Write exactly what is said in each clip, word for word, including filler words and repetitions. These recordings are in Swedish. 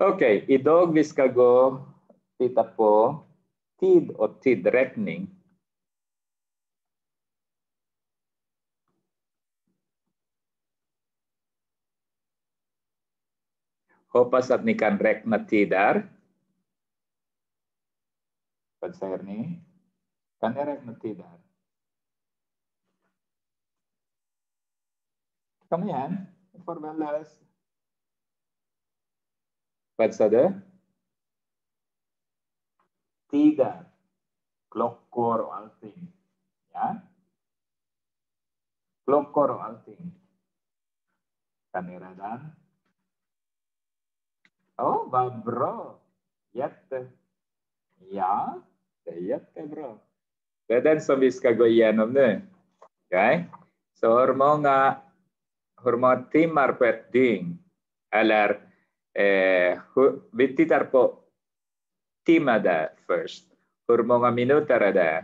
Okej, idag vi ska gå titta på tid och tidräkning. Hoppas att ni kan räkna tider. Vad säger ni? Kan ni räkna tider? Kom igen, ni får väl läsa. Vad sa du? Tider, klockor och allting. Ja? Klockor och allting. Kan ni redan? Åh, oh, vad bra! Jätte. Ja, det är jättebra. Det är den som vi ska gå igenom nu. Okay? Så hur många, hur många timmar på ett dygn? Eller eh, hur, vi tittar på timmar där först. Hur många minuter är det?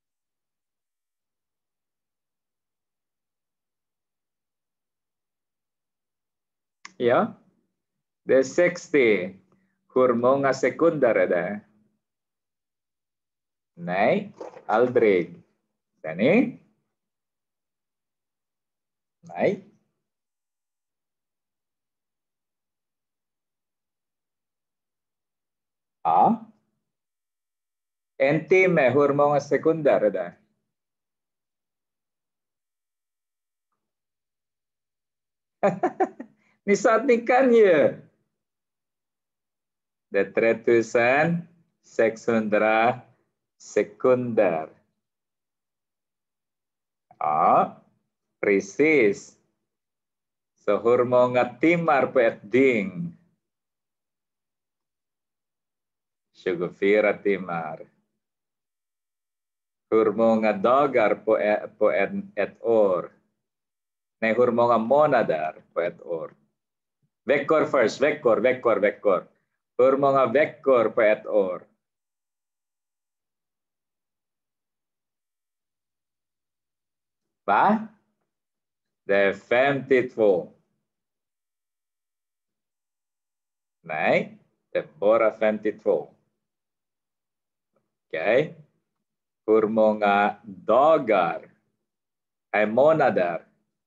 Ja, det är sextio. Hur många sekunder är det? Nej, aldrig. Ser ni? Nej. Ja. En timme, hur många sekunder är det? Ni sa att ni kan ju. Det är tre tusen sexhundra sekunder. Ja, precis. Så hur många timmar på ett dygn? tjugofyra timmar. Hur många dagar på, ett, på en, ett år? Nej, hur många månader på ett år? Veckor först, veckor, veckor, veckor. Hur många veckor på ett år? Va? Det är femtiotvå. Nej, det är bara femtiotvå. Okej. Okay. Hur många dagar är månader?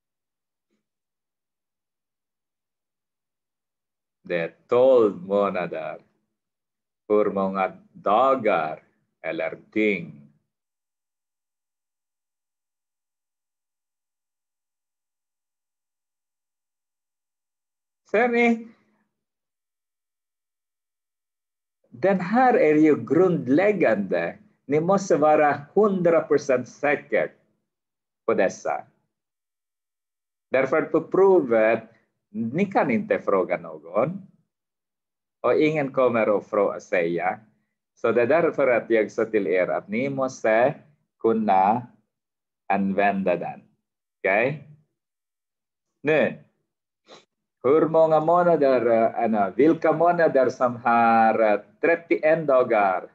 Det är tolv månader. Hur många dagar eller dygn? Ser ni? Den här är ju grundläggande. Ni måste vara hundra procent säker på dessa. Därför på provet, ni kan inte fråga någon. Och ingen kommer att fråga, säga. Så det är därför att jag sa till er att ni måste kunna använda den. Okej? Okay? Nu. Hur många månader, Anna, vilka månader som har trettioen dagar?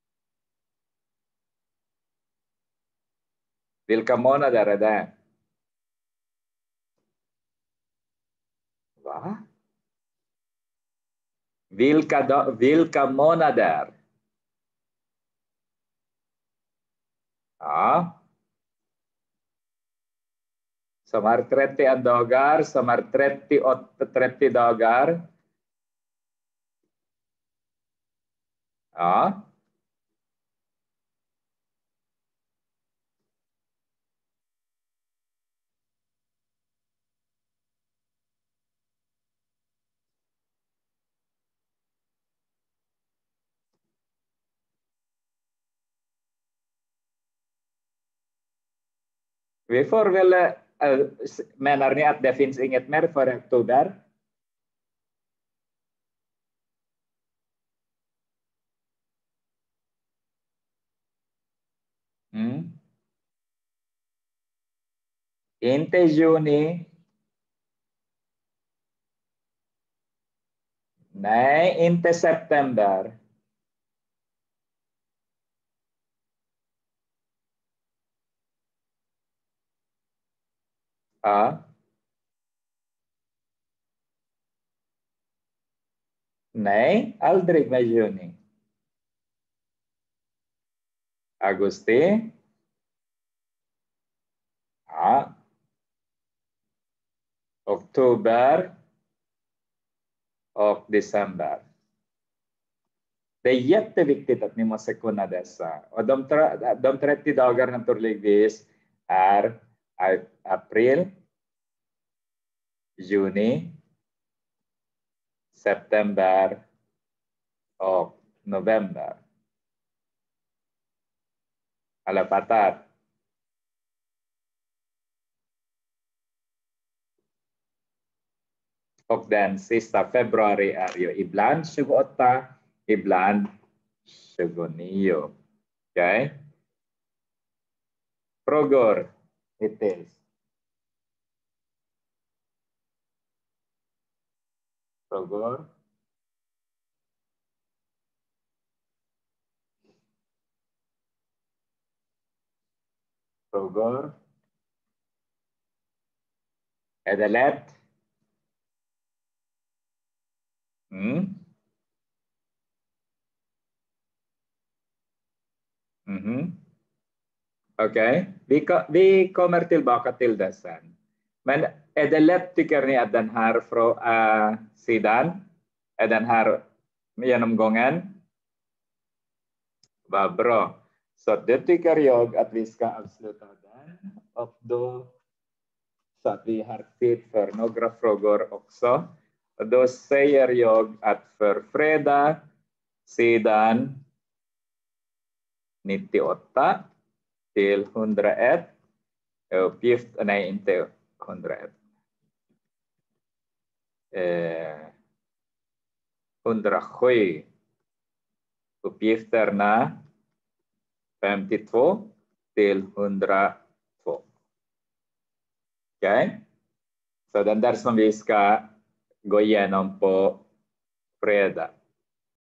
Vilka månader är det? Va? Vilka, vilka månader? Ja. Som har trettioen dagar, som har trettioåtta, trettio dagar. Ja. Vi får väl, äh, menar ni att det finns inget mer för oktober? Mm. Inte juni. Nej, inte september. Ja. Nej, aldrig med juni. Augusti. Ja. Oktober. Och december. Det är jätteviktigt att ni måste kunna dessa. Och de, de trettio dagarna naturligtvis är april, juni, september och november. Alla fattar? Och den sista februari är ju ibland tjugoåtta, ibland tjugonio. Okej? Okay? Frågor hittills? Frågor? Frågor? Är det lätt? Mm. Mm-hmm. Okej, okay. vi, vi kommer tillbaka till det sen. Men är det lätt, tycker ni, att den här från, uh, sidan, är den här genomgången? Vad bra. Så det tycker jag att vi ska avsluta den. Och då, så att vi har tid för några frågor också. Och då säger jag att för fredag, sidan nittioåtta till hundraett. Uppgift, nej inte hundraett. Eh, hundrasju. Uppgifterna femtiotvå till hundratvå. Okej? Okay? Så den där som vi ska gå igenom på fredag.